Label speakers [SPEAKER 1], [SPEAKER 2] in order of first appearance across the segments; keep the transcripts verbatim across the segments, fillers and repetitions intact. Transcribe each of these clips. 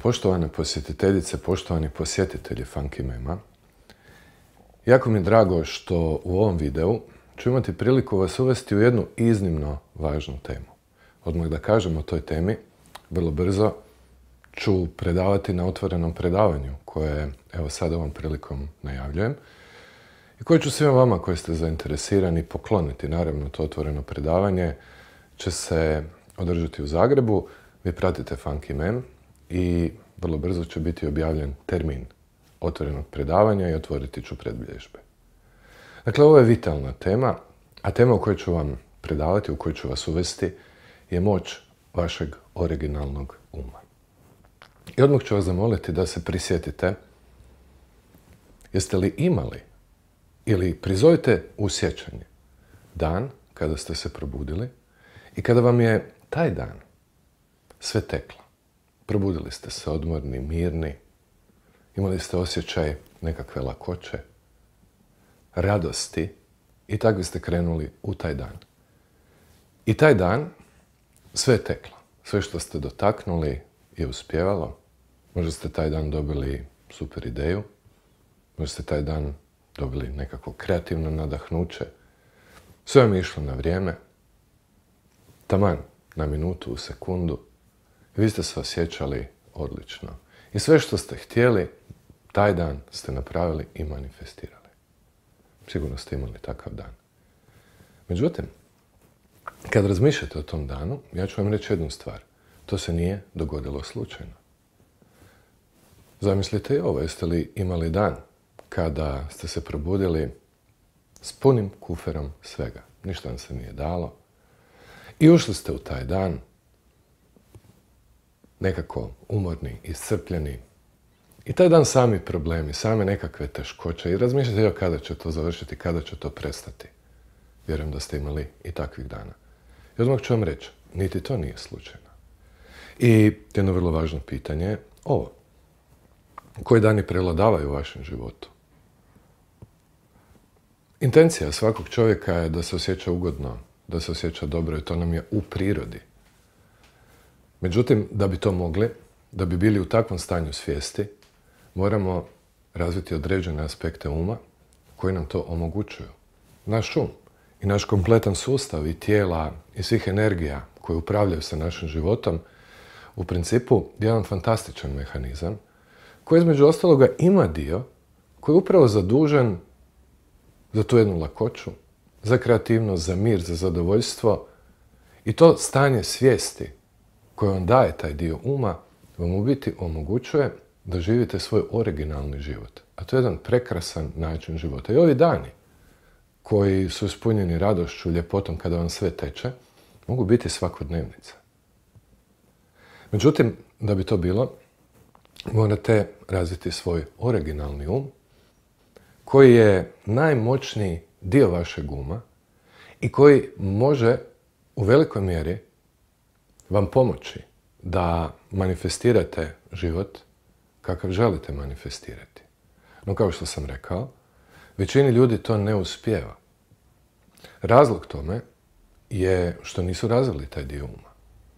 [SPEAKER 1] Poštovane posjetiteljice, poštovani posjetitelji Funky Mema, jako mi je drago što u ovom videu ću imati priliku vas uvesti u jednu iznimno važnu temu. Odmah da kažem o toj temi, vrlo brzo ću predavati na otvorenom predavanju koje, evo sad ovom prilikom najavljujem, i koje ću svima vama koji ste zainteresirani pokloniti. Naravno, to otvoreno predavanje će se održati u Zagrebu. Vi pratite Funky Mem i vrlo brzo će biti objavljen termin otvorenog predavanja i otvoriti ću predbilježbe. Dakle, ovo je vitalna tema, a tema u kojoj ću vam predavati, u kojoj ću vas uvesti, je moć vašeg originalnog uma. I odmah ću vas zamoliti da se prisjetite, jeste li imali ili prizovite u sjećanje dan kada ste se probudili i kada vam je taj dan sve teklo. Probudili ste se odmorni, mirni, imali ste osjećaj nekakve lakoće, radosti i tako ste krenuli u taj dan. I taj dan sve je teklo. Sve što ste dotaknuli je uspjevalo. Možda ste taj dan dobili super ideju, možda ste taj dan dobili nekako kreativno nadahnuće. Sve vam je išlo na vrijeme, taman na minutu, u sekundu. I vi ste se osjećali odlično. I sve što ste htjeli, taj dan ste napravili i manifestirali. Sigurno ste imali takav dan. Međutim, kad razmišljate o tom danu, ja ću vam reći jednu stvar. To se nije dogodilo slučajno. Zamislite i ovo, jeste li imali dan kada ste se probudili s punim kuferom svega. Ništa vam se nije dalo. I ušli ste u taj dan nekako umorni, iscrpljeni. I taj dan sami problemi, same nekakve teškoće. I razmišljate joj kada će to završiti, kada će to prestati. Vjerujem da ste imali i takvih dana. I odmah ću vam reći, niti to nije slučajno. I jedno vrlo važno pitanje je ovo. Koji dani prevladavaju u vašem životu? Intencija svakog čovjeka je da se osjeća ugodno, da se osjeća dobro i to nam je u prirodi. Međutim, da bi to mogli, da bi bili u takvom stanju svijesti, moramo razviti određene aspekte uma koji nam to omogućuju. Naš um i naš kompletan sustav i tijela i svih energija koje upravljaju sa našim životom, u principu je jedan fantastičan mehanizam koji između ostaloga ima dio koji je upravo zadužen za tu jednu lakoću, za kreativnost, za mir, za zadovoljstvo i to stanje svijesti koje vam daje taj dio uma vam u biti omogućuje da živite svoj originalni život. A to je jedan prekrasan način života. I ovi dani koji su ispunjeni radošću, ljepotom kada vam sve teče, mogu biti svakodnevnica. Međutim, da bi to bilo, morate razviti svoj originalni um, koji je najmoćniji dio vašeg uma i koji može u velikoj mjeri vam pomoći da manifestirate život kakav želite manifestirati. No, kao što sam rekao, većini ljudi to ne uspijeva. Razlog tome je što nisu razvili taj dio uma.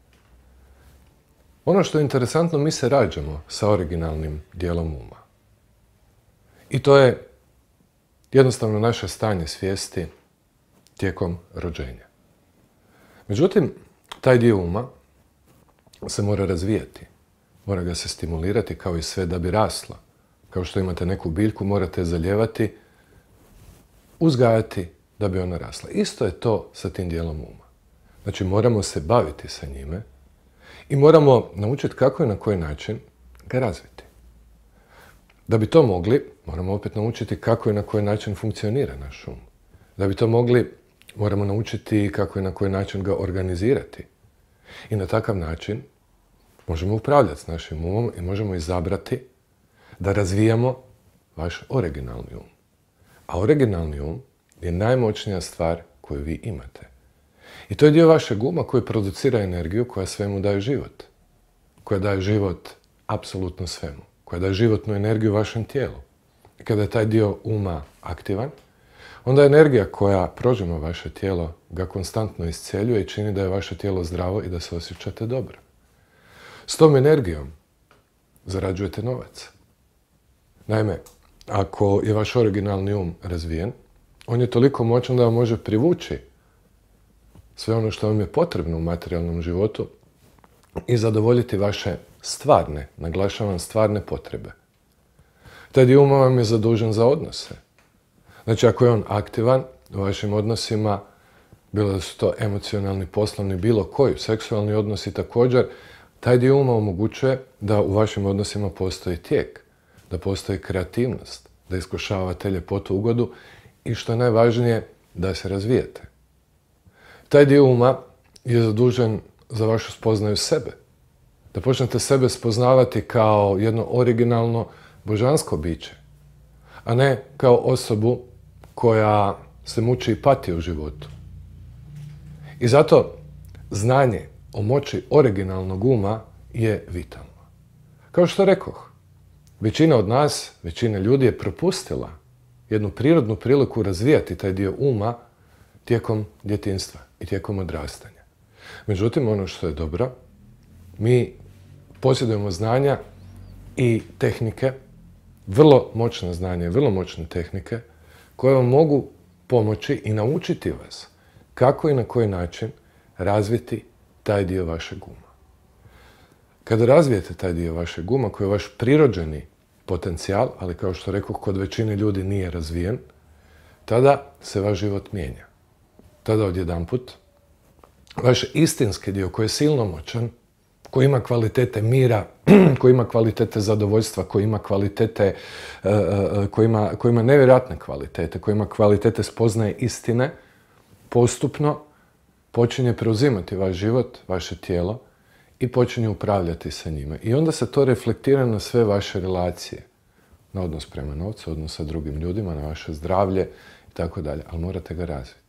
[SPEAKER 1] Ono što je interesantno, mi se rađamo sa originalnim dijelom uma. I to je jednostavno naše stanje svijesti tijekom rođenja. Međutim, taj dio uma se mora razvijati. Mora ga se stimulirati kao i sve da bi rasla. Kao što imate neku biljku, morate zalijevati, uzgajati da bi ona rasla. Isto je to sa tim dijelom uma. Znači, moramo se baviti sa njime i moramo naučiti kako i na koji način ga razviti. Da bi to mogli, moramo opet naučiti kako i na koji način funkcionira naš um. Da bi to mogli, moramo naučiti kako i na koji način ga organizirati. I na takav način možemo upravljati s našim umom i možemo izabrati da razvijamo vaš originalni um. A originalni um je najmoćnija stvar koju vi imate. I to je dio vašeg uma koji producira energiju koja svemu daje život. Koja daje život apsolutno svemu. Koja daje životnu energiju vašem tijelu. I kada je taj dio uma aktivan, onda energija koja prožima vaše tijelo ga konstantno iscjeljuje i čini da je vaše tijelo zdravo i da se osjećate dobro. S tom energijom zarađujete novac. Naime, ako je vaš originalni um razvijen, on je toliko moćan da vam može privući sve ono što vam je potrebno u materijalnom životu i zadovoljiti vaše stvarne, naglašavam stvarne potrebe. Taj dio uma vam je zadužen za odnose. Znači, ako je on aktivan u vašim odnosima, bilo da su to emocionalni, poslovni, bilo koji, seksualni odnosi također, taj dio uma omogućuje da u vašim odnosima postoji tijek, da postoji kreativnost, da iskušavate ljepotu, ugodu i što je najvažnije, da se razvijete. Taj dio uma je zadužen za vašu spoznaju sebe. Da počnete sebe spoznavati kao jedno originalno, božansko biće, a ne kao osobu koja se muči i pati u životu. I zato znanje o moći originalnog uma je vitalno. Kao što rekoh, većina od nas, većina ljudi je propustila jednu prirodnu priliku razvijati taj dio uma tijekom djetinjstva i tijekom odrastanja. Međutim, ono što je dobro, mi posjedujemo znanja i tehnike, vrlo moćna znanja i vrlo moćne tehnike, koje vam mogu pomoći i naučiti vas kako i na koji način razviti taj dio vašeg uma. Kada razvijete taj dio vašeg uma, koji je vaš prirođeni potencijal, ali kao što rekao, kod većine ljudi nije razvijen, tada se vaš život mijenja. Tada odjedanput vaš istinski dio, koji je silno moćan, koji ima kvalitete mira, koji ima kvalitete zadovoljstva, koji ima kvalitete, koji ima, koji ima nevjerojatne kvalitete, koji ima kvalitete spoznaje istine, postupno počinje preuzimati vaš život, vaše tijelo i počinje upravljati sa njime. I onda se to reflektira na sve vaše relacije, na odnos prema novcu, odnos sa drugim ljudima, na vaše zdravlje i tako dalje, ali morate ga razviti.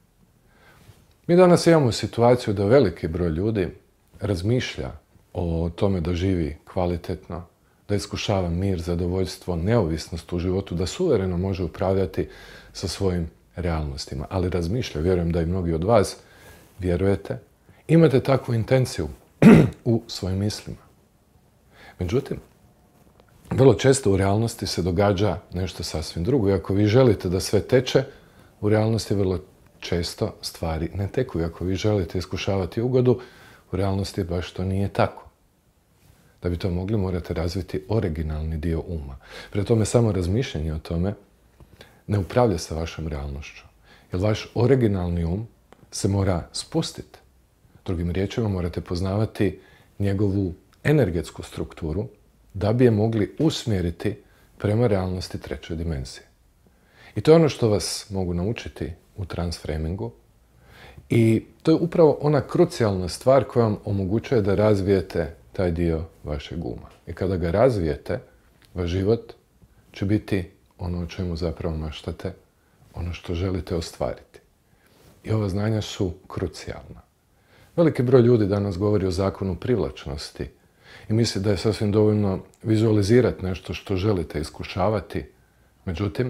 [SPEAKER 1] Mi danas imamo situaciju da veliki broj ljudi razmišlja o tome da živi kvalitetno, da iskušava mir, zadovoljstvo, neovisnost u životu, da suvereno može upravljati sa svojim realnostima. Ali razmišlja, vjerujem da i mnogi od vas vjerujete, imate takvu intenciju u svojim mislima. Međutim, vrlo često u realnosti se događa nešto sasvim drugo. I ako vi želite da sve teče, u realnosti vrlo često stvari ne teku. I ako vi želite iskušavati ugodu, u realnosti baš to nije tako. Da bi to mogli, morate razviti originalni dio uma. Prema tome, samo razmišljanje o tome ne upravlja sa vašom realnošću. Jer vaš originalni um se mora spustiti. Drugim riječima, morate poznavati njegovu energetsku strukturu da bi je mogli usmjeriti prema realnosti trećoj dimenziji. I to je ono što vas mogu naučiti u transframingu. I to je upravo ona krucijalna stvar koja vam omogućuje da razvijete taj dio vašeg uma. I kada ga razvijete, vaš život će biti ono o čemu zapravo maštate, ono što želite ostvariti. I ova znanja su krucijalna. Veliki broj ljudi danas govori o zakonu privlačnosti i misli da je sasvim dovoljno vizualizirati nešto što želite iskušavati. Međutim,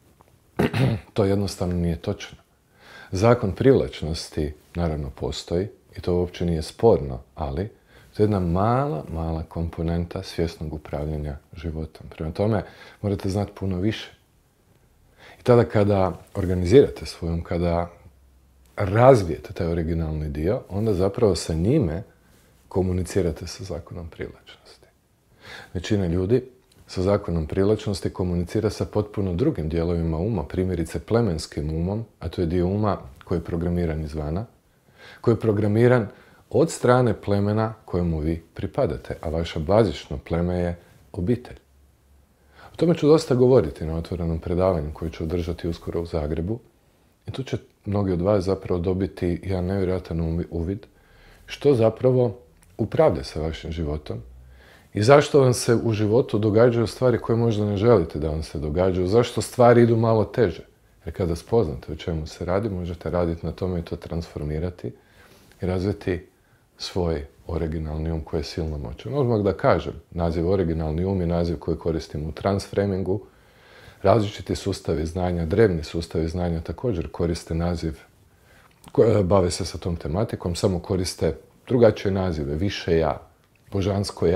[SPEAKER 1] to jednostavno nije točno. Zakon privlačnosti naravno postoji i to uopće nije sporno, ali to je jedna mala, mala komponenta svjesnog upravljanja životom. Prema tome, morate znati puno više. I tada kada organizirate svojom, kada razvijete taj originalni dio, onda zapravo sa njime komunicirate sa zakonom privlačnosti. Većina ljudi sa zakonom privlačnosti komunicira sa potpuno drugim dijelovima uma, primjerice plemenskim umom, a to je dio uma koji je programiran izvana, koji je programiran od strane plemena kojemu vi pripadate, a vaše bazično pleme je obitelj. O tome ću dosta govoriti na otvorenom predavanju koje ću održati uskoro u Zagrebu i tu će mnogi od vas zapravo dobiti jedan nevjerojatan uvid što zapravo upravlja sa vašim životom i zašto vam se u životu događaju stvari koje možda ne želite da vam se događaju, zašto stvari idu malo teže. Jer kada spoznate o čemu se radi, možete raditi na tome i to transformirati i razviti svoj originalni um koji je silno moćan. Odmah da kažem, naziv originalni um je naziv koji koristim u transframingu. Različiti sustavi znanja, drevni sustavi znanja također koriste naziv, bave se sa tom tematikom, samo koriste drugačije nazive, više ja, božansko ja,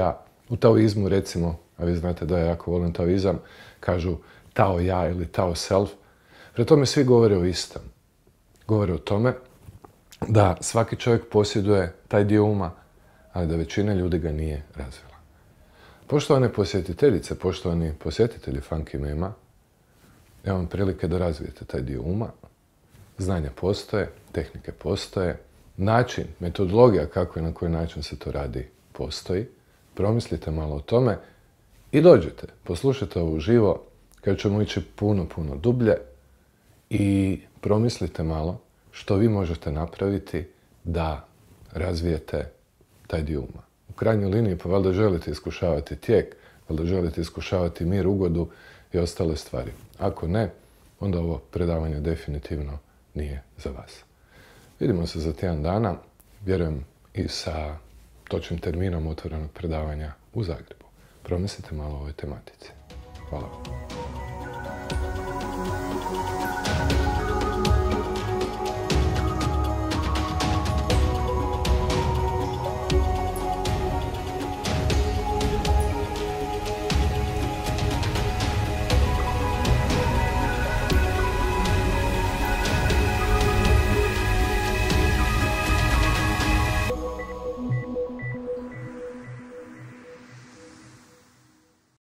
[SPEAKER 1] U taoizmu, recimo, a vi znate da ja jako volim taoizam, kažu tao ja ili tao self. Pre tome svi govore o istom. Govore o tome da svaki čovjek posjeduje taj dio uma, ali da većina ljudi ga nije razvila. Poštovane posjetiteljice, poštovani posjetitelji Funky Mema, evo vam prilike da razvijete taj dio uma. Znanja postoje, tehnike postoje, način, metodologija kako i na koji način se to radi postoji. Promislite malo o tome i dođite, poslušajte ovo uživo, kad ćemo ići puno, puno dublje i promislite malo što vi možete napraviti da razvijete taj dio uma. U krajnjoj liniji pa valjda želite iskušavati tijek, valjda želite iskušavati mir, ugodu i ostale stvari. Ako ne, onda ovo predavanje definitivno nije za vas. Vidimo se za tjedan dana, vjerujem i sa točnim terminom otvorenog predavanja u Zagrebu. Promislite malo o ovoj tematici. Hvala vam.